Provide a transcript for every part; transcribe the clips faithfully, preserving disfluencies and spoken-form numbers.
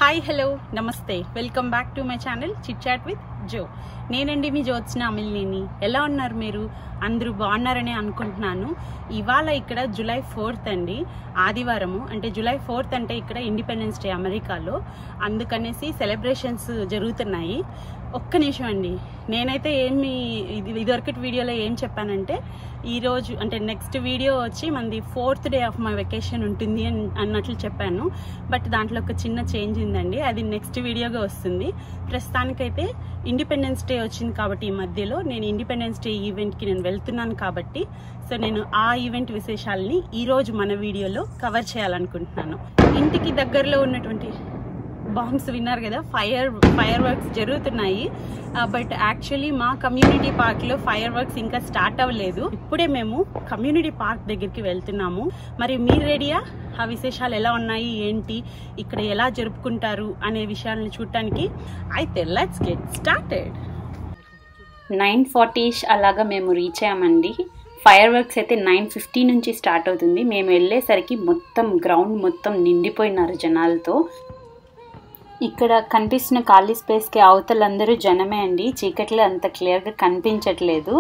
Hi hello నమస్తే welcome back to my channel chit chat with Jo. నేనండి మీ జ్యోత్స్న అమిలినేని. ఎలా ఉన్నారు మీరు? అందరూ బాగున్నారని అనుకుంటున్నాను. ఇవాళ ఇక్కడ జూలై ఫోర్త్ అండి, ఆదివారము. అంటే జూలై ఫోర్త్ అంటే ఇక్కడ ఇండిపెండెన్స్ డే అమెరికాలో, అందుకనేసి సెలబ్రేషన్స్ జరుగుతున్నాయి. ఒక్క నిమిషం అండి, నేనైతే ఏమి ఇది ఇదివరకటి వీడియోలో ఏం చెప్పానంటే ఈరోజు అంటే నెక్స్ట్ వీడియో వచ్చి మనది fourth day of my vacation ఉంటుంది అని అన్నట్లు చెప్పాను. బట్ దాంట్లో ఒక చిన్న చేంజ్ ఉందండి, అది నెక్స్ట్ వీడియోగా వస్తుంది. ప్రస్తుతానికైతే ఇండిపెండెన్స్ డే వచ్చింది కాబట్టి ఈ మధ్యలో నేను ఇండిపెండెన్స్ డే ఈవెంట్కి నేను వెళ్తున్నాను కాబట్టి సో నేను ఆ ఈవెంట్ విశేషాలని ఈరోజు మన వీడియోలో కవర్ చేయాలనుకుంటున్నాను. ఇంటికి దగ్గరలో ఉన్నటువంటి బాంబ్స్ విన్నారు కదా, ఫైర్ ఫైర్ వర్క్స్ జరుగుతున్నాయి. బట్ యాక్చువల్లీ మా కమ్యూనిటీ పార్క్లో ఫైర్ వర్క్స్ ఇంకా స్టార్ట్ అవ్వలేదు. ఇప్పుడే మేము కమ్యూనిటీ పార్క్ దగ్గరికి వెళ్తున్నాము. మరి మీరు రెడీయా? ఆ విశేషాలు ఎలా ఉన్నాయి, ఏంటి, ఇక్కడ ఎలా జరుపుకుంటారు అనే విషయాలను చూడటానికి. అయితే let's get started. Nine fortyish అలాగా మేము రీచ్ అయ్యామండి. ఫైర్ వర్క్స్ అయితే నైన్ ఫిఫ్టీ నుంచి స్టార్ట్ అవుతుంది. మేము వెళ్ళేసరికి మొత్తం గ్రౌండ్ మొత్తం నిండిపోయినారు జనాలతో. ఇక్కడ కనిపిస్తున్న ఖాళీ స్పేస్కి అవతలందరూ జనమే అండి. చీకట్లో అంత క్లియర్గా కనిపించట్లేదు.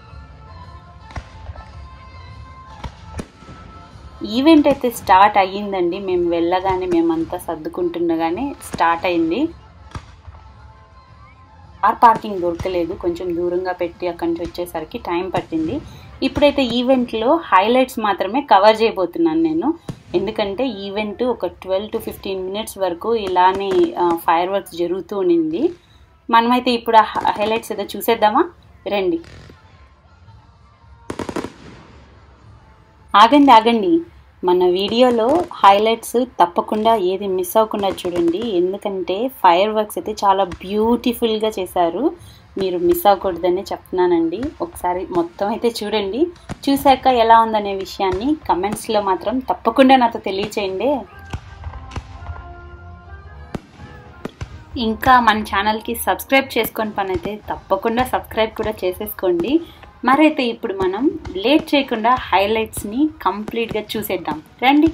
ఈవెంట్ అయితే స్టార్ట్ అయ్యిందండి. మేము వెళ్ళగానే మేమంతా సర్దుకుంటుండగానే స్టార్ట్ అయింది. కార్ పార్కింగ్ దొరకలేదు, కొంచెం దూరంగా పెట్టి అక్కడి నుంచి వచ్చేసరికి టైం పట్టింది. ఇప్పుడైతే ఈవెంట్లో హైలైట్స్ మాత్రమే కవర్ చేయబోతున్నాను నేను, ఎందుకంటే ఈవెంట్ ఒక ట్వెల్వ్ టు ఫిఫ్టీన్ మినిట్స్ వరకు ఇలానే ఫైర్ వర్క్స్ జరుగుతూ ఉండింది. మనమైతే ఇప్పుడు ఆ హైలైట్స్ ఏదో చూసేద్దామా రండి. ఆగండి ఆగండి, మన వీడియోలో హైలైట్స్ తప్పకుండా ఏది మిస్ అవ్వకుండా చూడండి, ఎందుకంటే ఫైర్ వర్క్స్ అయితే చాలా బ్యూటిఫుల్గా చేశారు. మీరు మిస్ అవ్వకూడదని చెప్తున్నానండి. ఒకసారి మొత్తం అయితే చూడండి, చూశాక ఎలా ఉందనే విషయాన్ని కమెంట్స్లో మాత్రం తప్పకుండా నాతో తెలియచేయండి. ఇంకా మన ఛానల్కి సబ్స్క్రైబ్ చేసుకొని పని అయితే తప్పకుండా సబ్స్క్రైబ్ కూడా చేసేసుకోండి. మరైతే ఇప్పుడు మనం లేట్ చేయకుండా హైలైట్స్ని కంప్లీట్గా చూసేద్దాం రండి.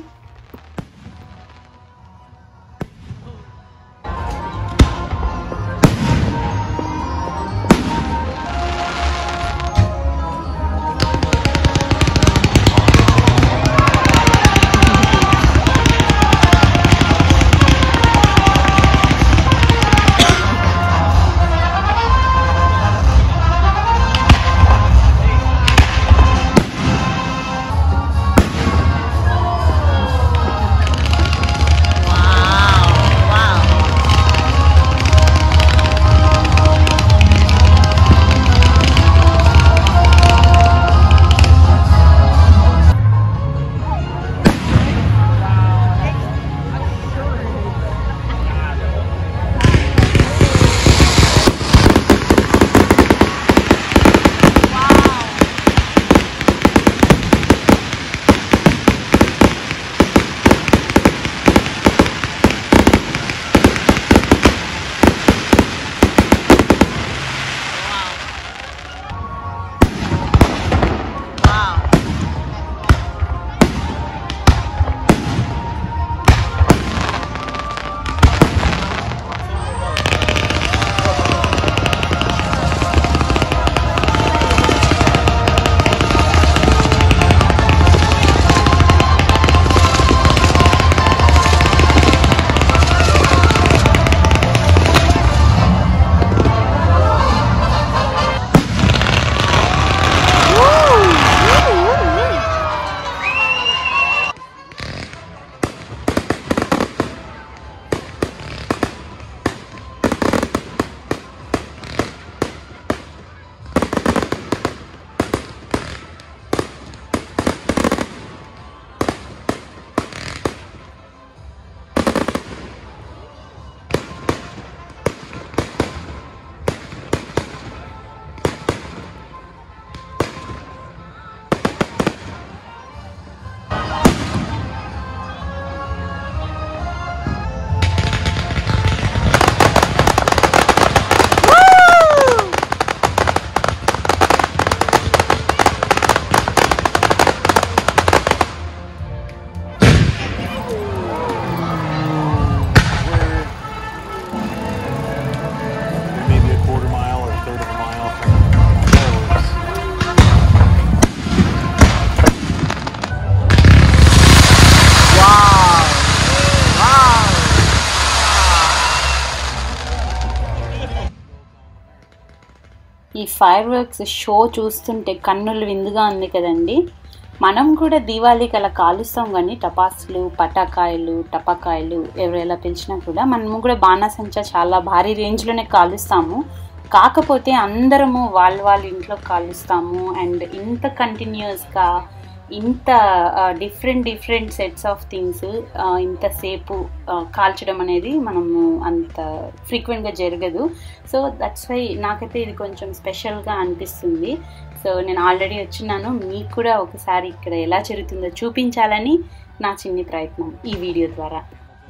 ఈ ఫైర్ వర్క్స్ షో చూస్తుంటే కన్నులు విందుగా ఉంది కదండి. మనం కూడా దీవాళీకి అలా కాలుస్తాం, కానీ టపాసులు, పటాకాయలు, టపాకాయలు ఎవరు ఎలా పిలిచినా కూడా మనము కూడా బాణాసంచా చాలా భారీ రేంజ్లోనే కాలుస్తాము. కాకపోతే అందరము వాళ్ళ వాళ్ళ ఇంట్లో కాలుస్తాము. అండ్ ఇంత కంటిన్యూస్గా ఇంత different different sets of things ఇంతసేపు కాల్చడం అనేది మనము అంత ఫ్రీక్వెంట్గా జరగదు. సో దట్స్ వై నాకైతే ఇది కొంచెం స్పెషల్గా అనిపిస్తుంది. సో నేను ఆల్రెడీ వచ్చినాను, మీకు కూడా ఒకసారి ఇక్కడ ఎలా జరుగుతుందో చూపించాలని నా చిన్ని ప్రయత్నం ఈ వీడియో ద్వారా.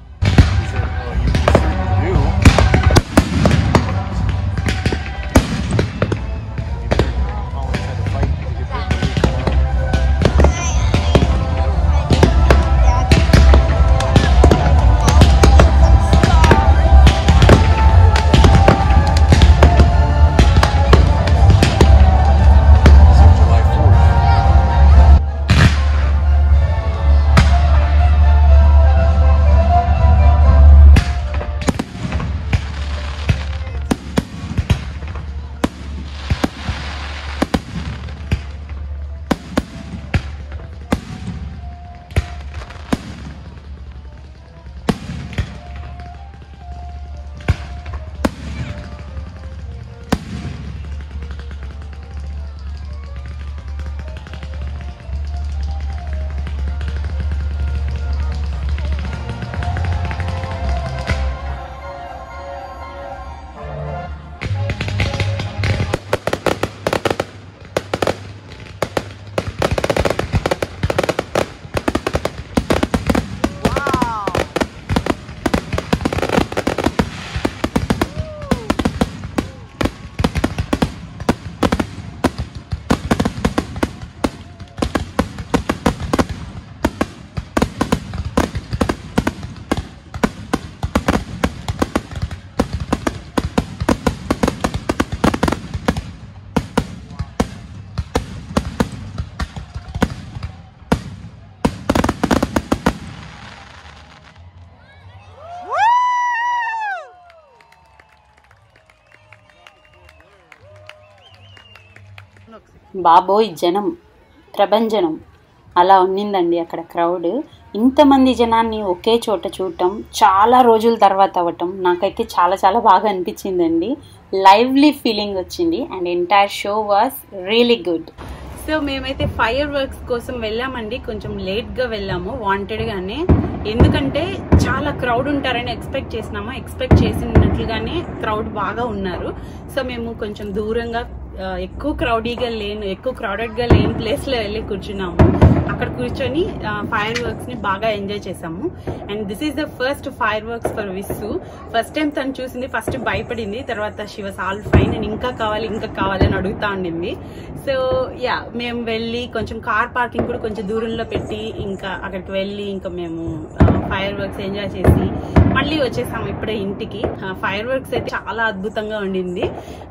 బాబోయ్ జనం, ప్రభంజనం అలా ఉన్నిందండి అక్కడ క్రౌడ్. ఇంతమంది జనాన్ని ఒకే చోట చూడటం చాలా రోజుల తర్వాత అవ్వటం నాకైతే చాలా చాలా బాగా అనిపించిందండి. లైవ్లీ ఫీలింగ్ వచ్చింది and entire show was really good. So మేమైతే ఫైర్ వర్క్స్ కోసం వెళ్ళామండి. కొంచెం లేట్గా వెళ్ళాము వాంటెడ్గానే, ఎందుకంటే చాలా క్రౌడ్ ఉంటారని ఎక్స్పెక్ట్ చేసినాము. ఎక్స్పెక్ట్ చేసినట్లుగానే క్రౌడ్ బాగా ఉన్నారు. సో మేము కొంచెం దూరంగా ఎక్కువ క్రౌడీగా లేను ఎక్కువ క్రౌడెడ్గా లేని ప్లేస్లో వెళ్ళి కూర్చున్నాము. అక్కడ కూర్చొని ఫైర్ వర్క్స్ ని బాగా ఎంజాయ్ చేసాము. And this is the first fireworks for Vissu. First time తను చూసింది, ఫస్ట్ భయపడింది, తర్వాత she was all fine and ఇంకా కావాలి ఇంకా కావాలి అని అడుగుతా ఉండింది. సో యా మేము వెళ్ళి కొంచెం కార్ పార్కింగ్ కూడా కొంచెం దూరంలో పెట్టి ఇంకా అక్కడికి వెళ్ళి ఇంకా మేము ఫైర్ వర్క్స్ ఎంజాయ్ చేసి మళ్ళీ వచ్చేసాము ఇప్పుడే ఇంటికి. ఫైర్ వర్క్స్ అయితే చాలా అద్భుతంగా ఉండింది.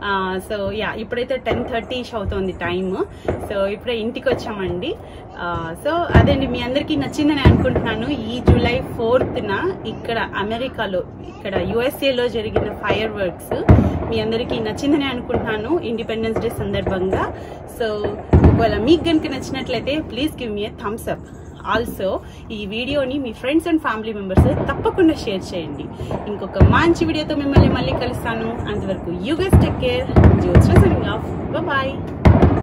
సో యా ఇప్పుడైతే టెన్ థర్టీ అవుతుంది టైమ్. సో ఇప్పుడే ఇంటికి వచ్చామండి. సో అదేండి, మీ అందరికీ నచ్చిందని అనుకుంటున్నాను. ఈ జూలై ఫోర్త్ న ఇక్కడ అమెరికాలో ఇక్కడ యుఎస్ఏలో జరిగిన ఫైర్ వర్క్స్ మీ అందరికీ నచ్చిందని అనుకుంటున్నాను ఇండిపెండెన్స్ డే సందర్భంగా. సో ఒకవేళ మీకు కనుక నచ్చినట్లయితే please give me a thumbs up. Also ఈ వీడియోని మీ ఫ్రెండ్స్ అండ్ ఫ్యామిలీ మెంబర్స్ తప్పకుండా షేర్ చేయండి. ఇంకొక మంచి వీడియోతో మిమ్మల్ని మళ్ళీ కలుస్తాను. అంతవరకు you guys take care. Jyotsna signing off. Bye.